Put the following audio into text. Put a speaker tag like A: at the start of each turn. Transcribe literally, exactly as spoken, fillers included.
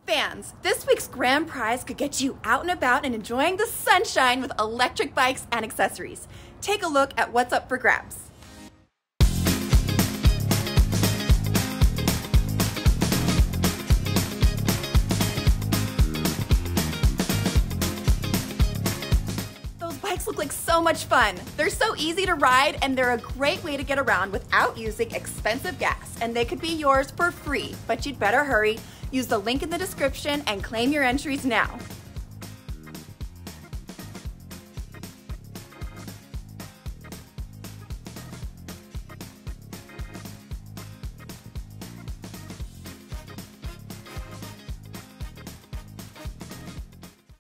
A: Fans, this week's grand prize could get you out and about and enjoying the sunshine with electric bikes and accessories. Take a look at what's up for grabs. Those bikes look like so much fun. They're so easy to ride and they're a great way to get around without using expensive gas, and they could be yours for free, but you'd better hurry. Use the link in the description and claim your entries now.